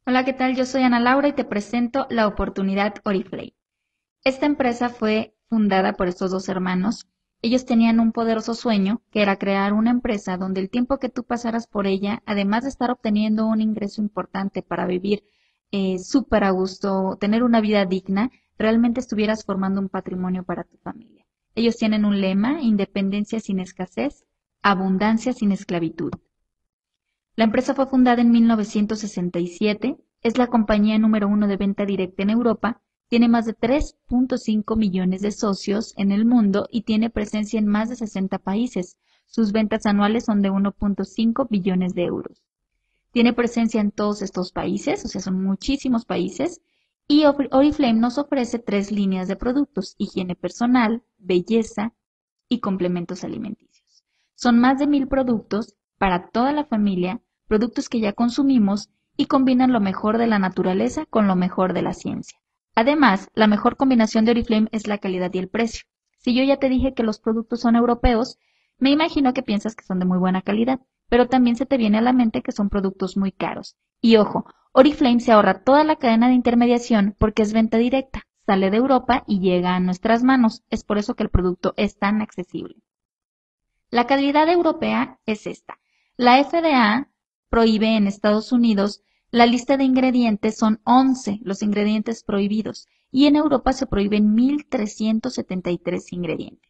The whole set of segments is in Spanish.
Hola, ¿qué tal? Yo soy Ana Laura y te presento la oportunidad Oriflame. Esta empresa fue fundada por estos dos hermanos. Ellos tenían un poderoso sueño, que era crear una empresa donde el tiempo que tú pasaras por ella, además de estar obteniendo un ingreso importante para vivir súper a gusto, tener una vida digna, realmente estuvieras formando un patrimonio para tu familia. Ellos tienen un lema: independencia sin escasez, abundancia sin esclavitud. La empresa fue fundada en 1967, es la compañía número uno de venta directa en Europa, tiene más de 3.5 millones de socios en el mundo y tiene presencia en más de 60 países. Sus ventas anuales son de 1.5 billones de euros. Tiene presencia en todos estos países, o sea, son muchísimos países, y Oriflame nos ofrece tres líneas de productos: higiene personal, belleza y complementos alimenticios. Son más de 1000 productos para toda la familia, productos que ya consumimos y combinan lo mejor de la naturaleza con lo mejor de la ciencia. Además, la mejor combinación de Oriflame es la calidad y el precio. Si yo ya te dije que los productos son europeos, me imagino que piensas que son de muy buena calidad, pero también se te viene a la mente que son productos muy caros. Y ojo, Oriflame se ahorra toda la cadena de intermediación porque es venta directa, sale de Europa y llega a nuestras manos. Es por eso que el producto es tan accesible. La calidad europea es esta. La FDA prohíbe en Estados Unidos, la lista de ingredientes son 11 los ingredientes prohibidos, y en Europa se prohíben 1373 ingredientes.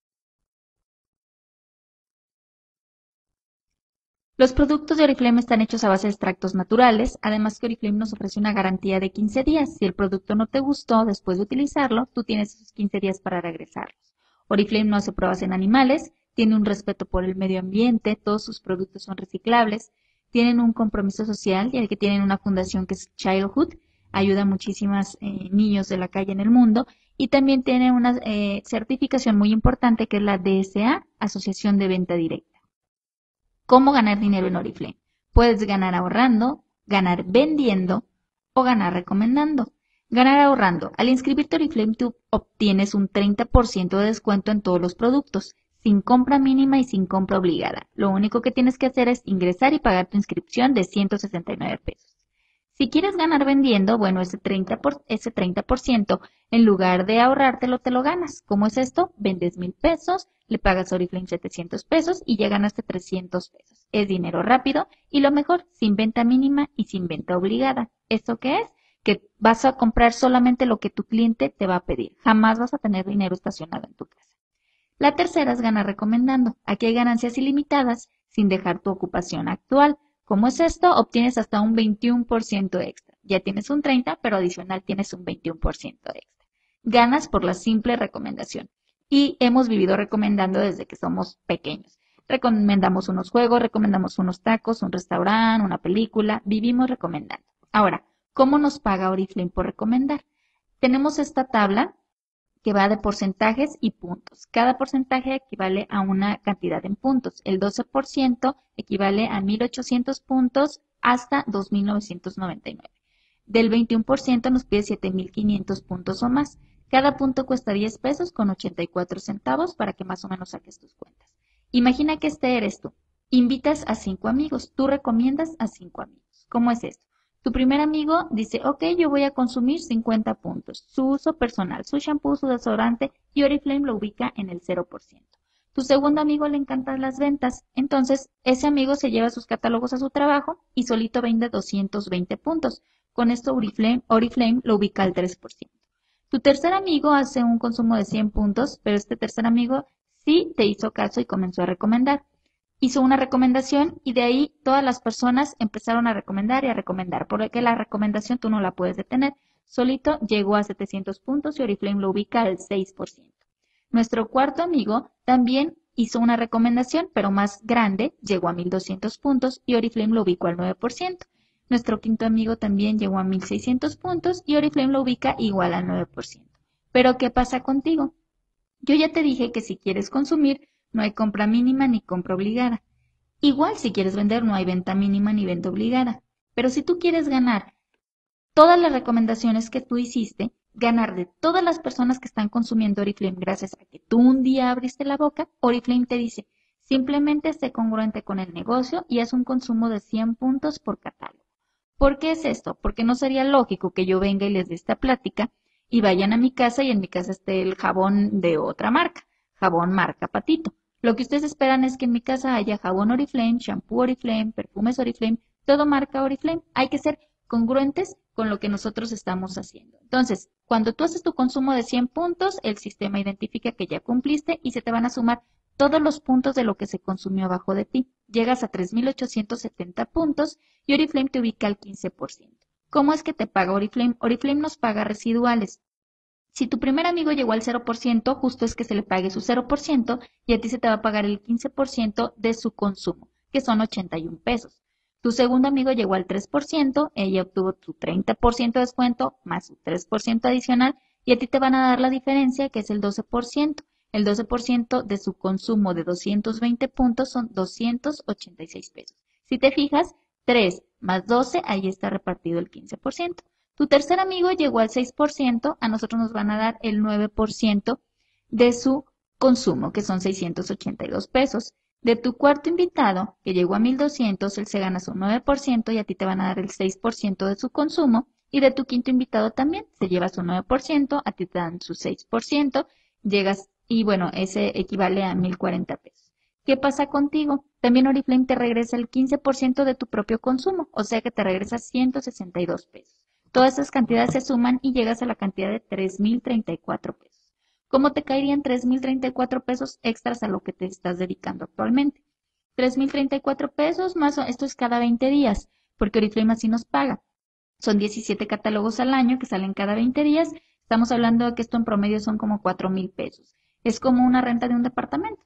Los productos de Oriflame están hechos a base de extractos naturales, además que Oriflame nos ofrece una garantía de 15 días. Si el producto no te gustó después de utilizarlo, tú tienes esos 15 días para regresarlos. Oriflame no hace pruebas en animales, tiene un respeto por el medio ambiente, todos sus productos son reciclables, tienen un compromiso social, ya que tienen una fundación que es Childhood, ayuda a muchísimos niños de la calle en el mundo, y también tiene una certificación muy importante que es la DSA, Asociación de Venta Directa. ¿Cómo ganar dinero en Oriflame? Puedes ganar ahorrando, ganar vendiendo o ganar recomendando. Ganar ahorrando. Al inscribirte a Oriflame, tú obtienes un 30% de descuento en todos los productos, sin compra mínima y sin compra obligada. Lo único que tienes que hacer es ingresar y pagar tu inscripción de 169 pesos. Si quieres ganar vendiendo, bueno, ese 30%, en lugar de ahorrártelo, te lo ganas. ¿Cómo es esto? Vendes 1000 pesos, le pagas a Oriflame 700 pesos y ya ganaste 300 pesos. Es dinero rápido y lo mejor, sin venta mínima y sin venta obligada. ¿Esto qué es? Que vas a comprar solamente lo que tu cliente te va a pedir. Jamás vas a tener dinero estacionado en tu casa. La tercera es ganar recomendando. Aquí hay ganancias ilimitadas sin dejar tu ocupación actual. ¿Cómo es esto? Obtienes hasta un 21% extra. Ya tienes un 30%, pero adicional tienes un 21% extra. Ganas por la simple recomendación. Y hemos vivido recomendando desde que somos pequeños. Recomendamos unos juegos, recomendamos unos tacos, un restaurante, una película. Vivimos recomendando. Ahora, ¿cómo nos paga Oriflame por recomendar? Tenemos esta tabla que va de porcentajes y puntos. Cada porcentaje equivale a una cantidad en puntos. El 12% equivale a 1800 puntos hasta 2999. Del 21% nos pide 7500 puntos o más. Cada punto cuesta 10 pesos con 84 centavos para que más o menos saques tus cuentas. Imagina que este eres tú. Invitas a 5 amigos. Tú recomiendas a 5 amigos. ¿Cómo es esto? Tu primer amigo dice: ok, yo voy a consumir 50 puntos. Su uso personal, su shampoo, su desodorante, y Oriflame lo ubica en el 0%. Tu segundo amigo le encantan las ventas. Entonces, ese amigo se lleva sus catálogos a su trabajo y solito vende 220 puntos. Con esto Oriflame lo ubica al 3%. Tu tercer amigo hace un consumo de 100 puntos, pero este tercer amigo sí te hizo caso y comenzó a recomendar. Hizo una recomendación y de ahí todas las personas empezaron a recomendar y a recomendar, porque la recomendación tú no la puedes detener. Solito llegó a 700 puntos y Oriflame lo ubica al 6%. Nuestro cuarto amigo también hizo una recomendación, pero más grande, llegó a 1200 puntos y Oriflame lo ubicó al 9%. Nuestro quinto amigo también llegó a 1600 puntos y Oriflame lo ubica igual al 9%. Pero ¿qué pasa contigo? Yo ya te dije que si quieres consumir, no hay compra mínima ni compra obligada. Igual si quieres vender, no hay venta mínima ni venta obligada. Pero si tú quieres ganar todas las recomendaciones que tú hiciste, ganar de todas las personas que están consumiendo Oriflame gracias a que tú un día abriste la boca, Oriflame te dice: simplemente sé congruente con el negocio y haz un consumo de 100 puntos por catálogo. ¿Por qué es esto? Porque no sería lógico que yo venga y les dé esta plática y vayan a mi casa y en mi casa esté el jabón de otra marca, jabón marca Patito. Lo que ustedes esperan es que en mi casa haya jabón Oriflame, shampoo Oriflame, perfumes Oriflame, todo marca Oriflame. Hay que ser congruentes con lo que nosotros estamos haciendo. Entonces, cuando tú haces tu consumo de 100 puntos, el sistema identifica que ya cumpliste y se te van a sumar todos los puntos de lo que se consumió abajo de ti. Llegas a 3.870 puntos y Oriflame te ubica al 15%. ¿Cómo es que te paga Oriflame? Oriflame nos paga residuales. Si tu primer amigo llegó al 0%, justo es que se le pague su 0% y a ti se te va a pagar el 15% de su consumo, que son 81 pesos. Tu segundo amigo llegó al 3%, ella obtuvo tu 30% de descuento más su 3% adicional y a ti te van a dar la diferencia, que es el 12%. El 12% de su consumo de 220 puntos son 286 pesos. Si te fijas, 3 más 12, ahí está repartido el 15%. Tu tercer amigo llegó al 6%, a nosotros nos van a dar el 9% de su consumo, que son 682 pesos. De tu cuarto invitado, que llegó a 1.200, él se gana su 9% y a ti te van a dar el 6% de su consumo. Y de tu quinto invitado también, se lleva su 9%, a ti te dan su 6%, llegas y bueno, ese equivale a 1.040 pesos. ¿Qué pasa contigo? También Oriflame te regresa el 15% de tu propio consumo, o sea que te regresa 162 pesos. Todas esas cantidades se suman y llegas a la cantidad de 3.034 pesos. ¿Cómo te caerían 3.034 pesos extras a lo que te estás dedicando actualmente? 3.034 pesos más, esto es cada 20 días, porque Oriflame así nos paga. Son 17 catálogos al año que salen cada 20 días. Estamos hablando de que esto en promedio son como 4.000 pesos. Es como una renta de un departamento.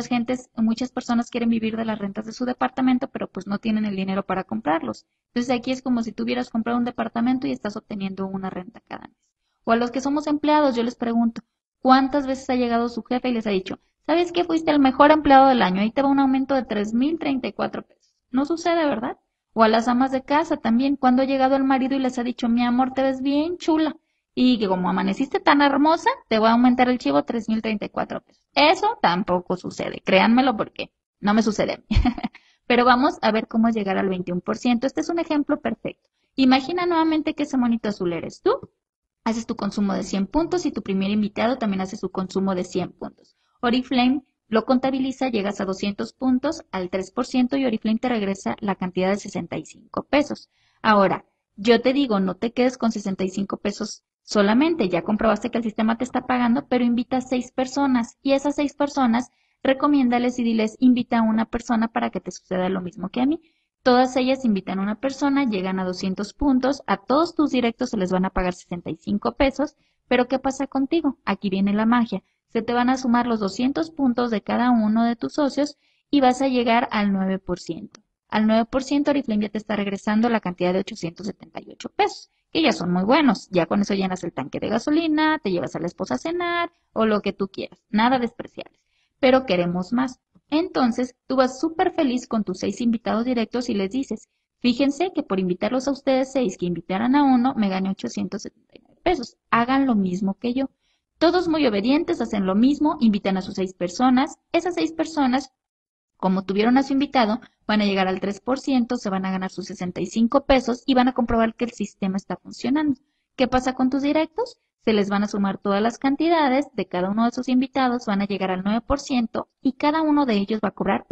Muchas personas quieren vivir de las rentas de su departamento, pero pues no tienen el dinero para comprarlos. Entonces aquí es como si tuvieras comprado un departamento y estás obteniendo una renta cada mes. O a los que somos empleados, yo les pregunto, ¿cuántas veces ha llegado su jefe y les ha dicho, ¿sabes qué? Fuiste el mejor empleado del año, ahí te va un aumento de 3.034 pesos? No sucede, ¿verdad? O a las amas de casa también, cuando ha llegado el marido y les ha dicho, mi amor, te ves bien chula. Y que como amaneciste tan hermosa, te voy a aumentar el chivo 3.034 pesos. Eso tampoco sucede, créanmelo porque no me sucede a mí. Pero vamos a ver cómo llegar al 21%. Este es un ejemplo perfecto. Imagina nuevamente que ese monito azul eres tú. Haces tu consumo de 100 puntos y tu primer invitado también hace su consumo de 100 puntos. Oriflame lo contabiliza, llegas a 200 puntos al 3% y Oriflame te regresa la cantidad de 65 pesos. Ahora, yo te digo, no te quedes con 65 pesos solamente, ya comprobaste que el sistema te está pagando, pero invita a 6 personas y esas 6 personas recomiéndales y diles, invita a una persona para que te suceda lo mismo que a mí. Todas ellas invitan a una persona, llegan a 200 puntos, a todos tus directos se les van a pagar 65 pesos, pero ¿qué pasa contigo? Aquí viene la magia. Se te van a sumar los 200 puntos de cada uno de tus socios y vas a llegar al 9%. Al 9% Oriflame ya te está regresando la cantidad de 878 pesos, que ya son muy buenos. Ya con eso llenas el tanque de gasolina, te llevas a la esposa a cenar o lo que tú quieras. Nada despreciables. Pero queremos más. Entonces, tú vas súper feliz con tus 6 invitados directos y les dices, fíjense que por invitarlos a ustedes 6 que invitaran a uno, me gané 879 pesos. Hagan lo mismo que yo. Todos muy obedientes, hacen lo mismo, invitan a sus 6 personas. Esas 6 personas, como tuvieron a su invitado, van a llegar al 3%, se van a ganar sus 65 pesos y van a comprobar que el sistema está funcionando. ¿Qué pasa con tus directos? Se les van a sumar todas las cantidades de cada uno de sus invitados, van a llegar al 9% y cada uno de ellos va a cobrar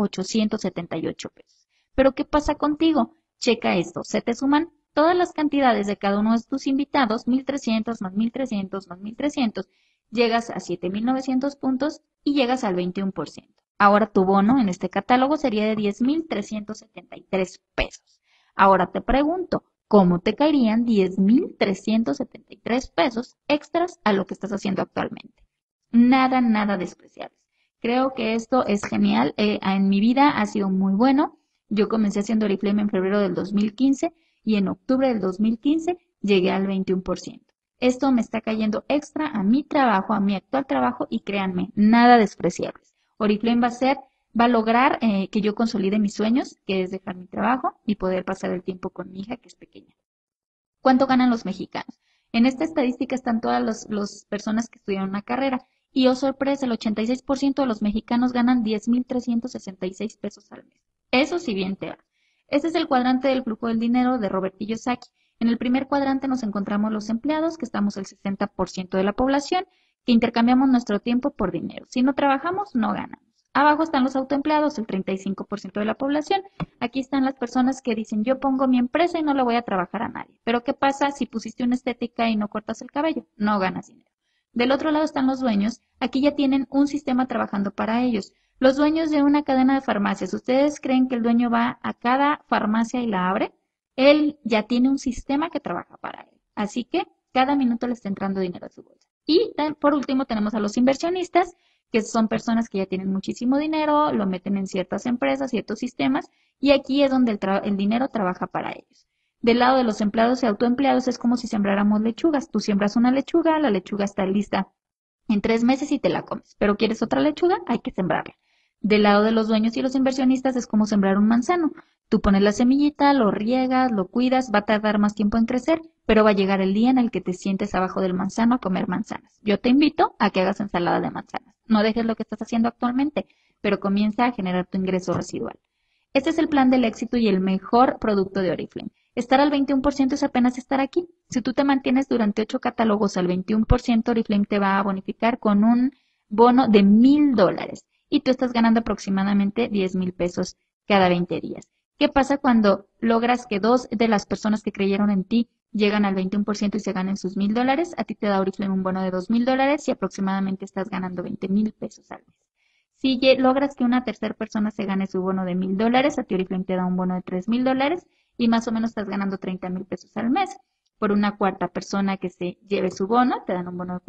878 pesos. Pero ¿qué pasa contigo? Checa esto, se te suman todas las cantidades de cada uno de tus invitados, 1.300 más 1.300 más 1.300, llegas a 7.900 puntos y llegas al 21%. Ahora tu bono en este catálogo sería de 10.373 pesos. Ahora te pregunto, ¿cómo te caerían 10.373 pesos extras a lo que estás haciendo actualmente? Nada, nada despreciables. Creo que esto es genial. En mi vida ha sido muy bueno. Yo comencé haciendo Oriflame en febrero del 2015 y en octubre del 2015 llegué al 21%. Esto me está cayendo extra a mi trabajo, a mi actual trabajo y créanme, nada despreciables. Oriflame va a lograr que yo consolide mis sueños, que es dejar mi trabajo y poder pasar el tiempo con mi hija, que es pequeña. ¿Cuánto ganan los mexicanos? En esta estadística están todas las personas que estudian una carrera y, oh sorpresa, el 86% de los mexicanos ganan 10.366 pesos al mes. Eso sí bien te va. Este es el cuadrante del flujo del dinero de Robert Kiyosaki. En el primer cuadrante nos encontramos los empleados, que estamos el 60% de la población, que intercambiamos nuestro tiempo por dinero. Si no trabajamos, no ganamos. Abajo están los autoempleados, el 35% de la población. Aquí están las personas que dicen, yo pongo mi empresa y no le voy a trabajar a nadie. Pero ¿qué pasa si pusiste una estética y no cortas el cabello? No ganas dinero. Del otro lado están los dueños. Aquí ya tienen un sistema trabajando para ellos. Los dueños de una cadena de farmacias, ¿ustedes creen que el dueño va a cada farmacia y la abre? Él ya tiene un sistema que trabaja para él. Así que cada minuto le está entrando dinero a su bolsa. Y por último tenemos a los inversionistas, que son personas que ya tienen muchísimo dinero, lo meten en ciertas empresas, ciertos sistemas, y aquí es donde el dinero trabaja para ellos. Del lado de los empleados y autoempleados es como si sembráramos lechugas. Tú siembras una lechuga, la lechuga está lista en 3 meses y te la comes. Pero ¿quieres otra lechuga? Hay que sembrarla. Del lado de los dueños y los inversionistas es como sembrar un manzano. Tú pones la semillita, lo riegas, lo cuidas, va a tardar más tiempo en crecer, pero va a llegar el día en el que te sientes abajo del manzano a comer manzanas. Yo te invito a que hagas ensalada de manzanas. No dejes lo que estás haciendo actualmente, pero comienza a generar tu ingreso residual. Este es el plan del éxito y el mejor producto de Oriflame. Estar al 21% es apenas estar aquí. Si tú te mantienes durante 8 catálogos al 21%, Oriflame te va a bonificar con un bono de $1,000 y tú estás ganando aproximadamente 10,000 pesos cada 20 días. ¿Qué pasa cuando logras que 2 de las personas que creyeron en ti llegan al 21% y se ganen sus $1,000? A ti te da Oriflame un bono de $2,000 y aproximadamente estás ganando 20,000 pesos al mes. Si logras que una tercera persona se gane su bono de $1,000, a ti Oriflame te da un bono de $3,000 y más o menos estás ganando 30,000 pesos al mes. Por una cuarta persona que se lleve su bono, te dan un bono de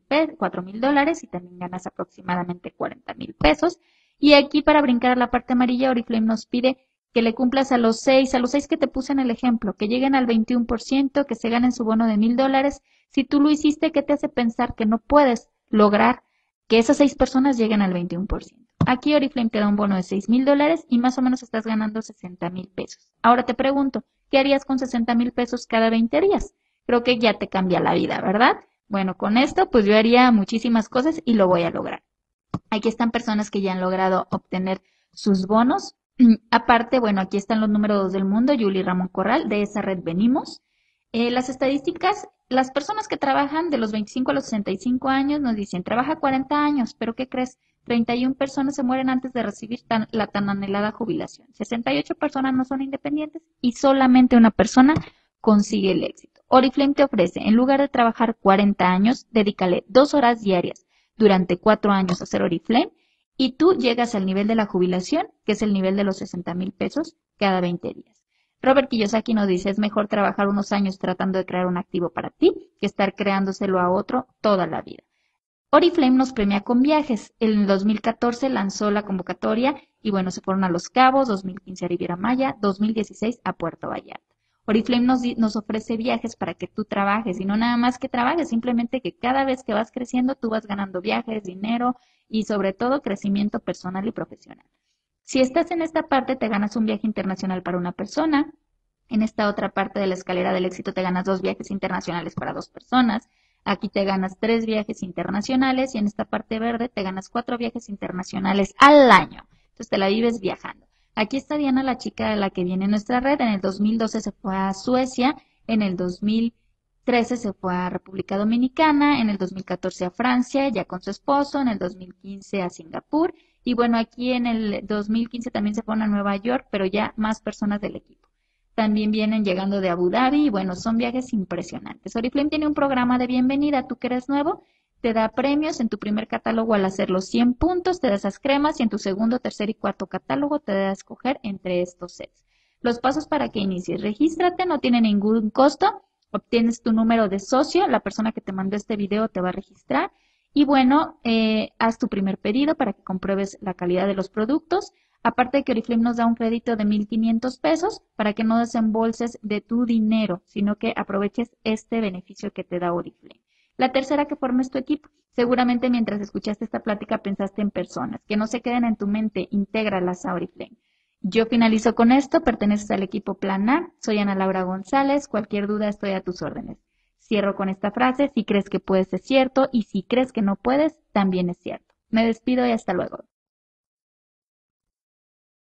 $4,000 y también ganas aproximadamente 40,000 pesos. Y aquí para brincar a la parte amarilla, Oriflame nos pide que le cumplas a los 6 que te puse en el ejemplo, que lleguen al 21%, que se ganen su bono de $1,000. Si tú lo hiciste, ¿qué te hace pensar que no puedes lograr que esas 6 personas lleguen al 21%? Aquí Oriflame te da un bono de $6,000 y más o menos estás ganando 60,000 pesos. Ahora te pregunto, ¿qué harías con 60,000 pesos cada 20 días? Creo que ya te cambia la vida, ¿verdad? Bueno, con esto pues yo haría muchísimas cosas y lo voy a lograr. Aquí están personas que ya han logrado obtener sus bonos. Aparte, bueno, aquí están los número 2 del mundo, Julie Ramón Corral, de esa red venimos. Las estadísticas, las personas que trabajan de los 25 a los 65 años nos dicen, trabaja 40 años, pero ¿qué crees? 31 personas se mueren antes de recibir la tan anhelada jubilación. 68 personas no son independientes y solamente una persona consigue el éxito. Oriflame te ofrece, en lugar de trabajar 40 años, dedícale 2 horas diarias durante 4 años a hacer Oriflame y tú llegas al nivel de la jubilación, que es el nivel de los 60,000 pesos cada 20 días. Robert Kiyosaki nos dice, es mejor trabajar unos años tratando de crear un activo para ti que estar creándoselo a otro toda la vida. Oriflame nos premia con viajes. En 2014 lanzó la convocatoria y bueno, se fueron a Los Cabos, 2015 a Riviera Maya, 2016 a Puerto Vallarta. Oriflame nos ofrece viajes para que tú trabajes y no nada más que trabajes, simplemente que cada vez que vas creciendo tú vas ganando viajes, dinero y sobre todo crecimiento personal y profesional. Si estás en esta parte te ganas un viaje internacional para una persona, en esta otra parte de la escalera del éxito te ganas 2 viajes internacionales para 2 personas, aquí te ganas 3 viajes internacionales y en esta parte verde te ganas 4 viajes internacionales al año. Entonces te la vives viajando. Aquí está Diana, la chica de la que viene en nuestra red. En el 2012 se fue a Suecia, en el 2013 se fue a República Dominicana, en el 2014 a Francia, ya con su esposo, en el 2015 a Singapur y bueno, aquí en el 2015 también se fueron a Nueva York, pero ya más personas del equipo. También vienen llegando de Abu Dhabi y bueno, son viajes impresionantes. Oriflame tiene un programa de bienvenida, tú que eres nuevo, te da premios en tu primer catálogo al hacer los 100 puntos, te da esas cremas y en tu segundo, tercer y cuarto catálogo te da a escoger entre estos sets. Los pasos para que inicies, regístrate, no tiene ningún costo, obtienes tu número de socio, la persona que te mandó este video te va a registrar y bueno, haz tu primer pedido para que compruebes la calidad de los productos. Aparte de que Oriflame nos da un crédito de 1,500 pesos para que no desembolses de tu dinero, sino que aproveches este beneficio que te da Oriflame. La tercera, que formes tu equipo. Seguramente mientras escuchaste esta plática pensaste en personas. Que no se queden en tu mente, intégralas a Oriflame. Yo finalizo con esto, perteneces al equipo Plan A, soy Ana Laura González, cualquier duda estoy a tus órdenes. Cierro con esta frase, si crees que puedes es cierto y si crees que no puedes, también es cierto. Me despido y hasta luego.